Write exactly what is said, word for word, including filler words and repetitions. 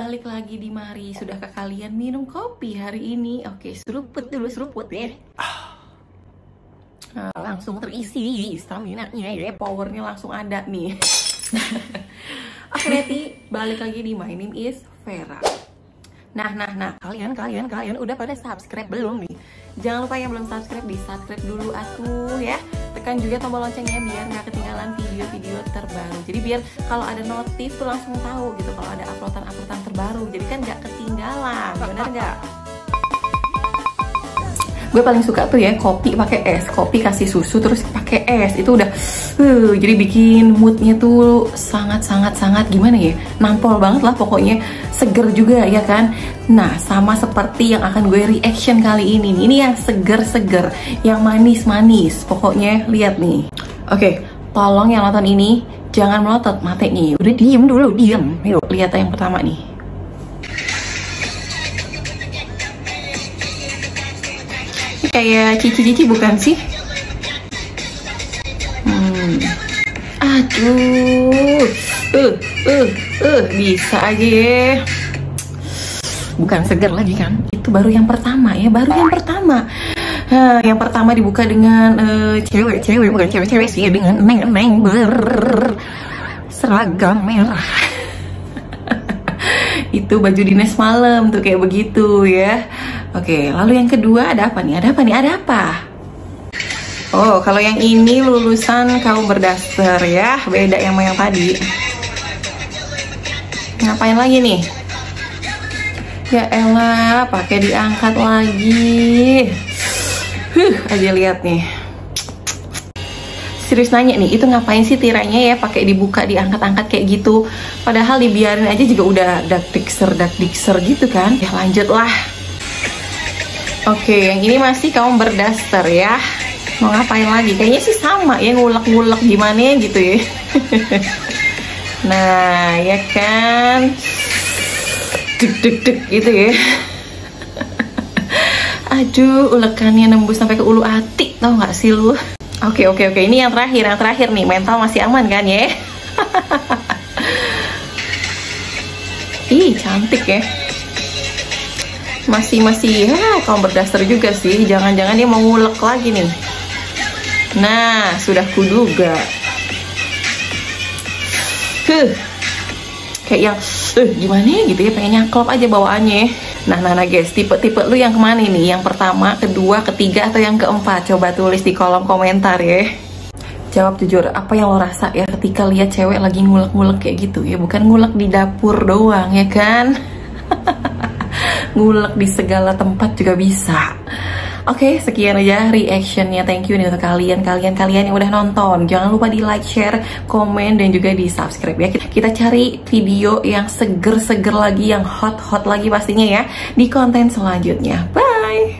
balik lagi di Mari. Sudahkah kalian minum kopi hari ini? Oke, seruput dulu, seruput ya. Nah, langsung terisi stamina-nya ya, powernya langsung ada nih. Oke, Neti, balik lagi di My Name is Vera. Nah, nah, nah, kalian, kalian, kalian udah pada subscribe belum nih? Jangan lupa yang belum subscribe, di subscribe dulu atuh ya. Tekan juga tombol loncengnya biar nggak ketinggalan video-video terbaru. Jadi biar kalau ada notif tuh langsung tahu gitu kalau ada uploadan-uploadan terbaru. Jadi kan nggak ketinggalan, bener nggak? Gue paling suka tuh ya kopi pakai es, kopi kasih susu terus pakai es, itu udah uh, jadi bikin moodnya tuh sangat sangat sangat gimana ya, nampol banget lah pokoknya, seger juga ya kan. Nah sama seperti yang akan gue reaction kali ini, ini yang seger-seger, yang manis-manis, pokoknya lihat nih. Oke, tolong yang nonton ini jangan melotot matanya, udah diem dulu, diem. Yuk lihat yang pertama nih. Kayak cici-cici bukan sih? Hmm. Aduh, uh, uh, uh, bisa aja ya. Bukan segar lagi kan? Itu baru yang pertama ya, baru yang pertama. Nah, yang pertama dibuka dengan cewek-cewek, uh, bukan cewek-cewek sih, dengan neng-neng ber seragam merah. Itu baju dinas malam tuh kayak begitu ya. Oke, lalu yang kedua ada apa nih? Ada apa nih? Ada apa? Oh, kalau yang ini lulusan kaum berdaster ya, beda yang sama yang tadi. Ngapain lagi nih? Ya elah, pakai diangkat lagi. Huh, aja lihat nih. Serius nanya nih, itu ngapain sih tirainya ya pakai dibuka diangkat-angkat kayak gitu? Padahal dibiarin aja juga udah dak dikser dak dikser gitu kan? Ya lanjut lah. Oke, yang ini masih kaum berdaster ya. Mau ngapain lagi? Kayaknya sih sama ya, ngulek-ngulek gimana gitu ya. Nah, ya kan. Deg-deg-deg gitu ya. Aduh, ulekannya nembus sampai ke ulu hati, tau gak sih lu? Oke, oke, oke. Ini yang terakhir, yang terakhir nih. Mental masih aman kan ya? Ih, cantik ya. Masih masih ya kaum berdaster juga sih, jangan-jangan dia mau ngulek lagi nih. Nah sudah kuduga. Huh, kayak yang eh gimana gitu ya, pengen nyaklop aja bawaannya. Nah nah nah guys, tipe-tipe lu yang kemana nih? Yang pertama, kedua, ketiga, atau yang keempat? Coba tulis di kolom komentar ya. Jawab jujur, apa yang lo rasa ya ketika lihat cewek lagi ngulek-ngulek kayak gitu ya? Bukan ngulek di dapur doang ya kan? Ngulek di segala tempat juga bisa. Oke, sekian aja reactionnya. Thank you nih untuk kalian kalian kalian yang udah nonton. Jangan lupa di like, share, komen, dan juga di subscribe ya. Kita cari video yang seger-seger lagi, yang hot-hot lagi pastinya ya di konten selanjutnya. Bye.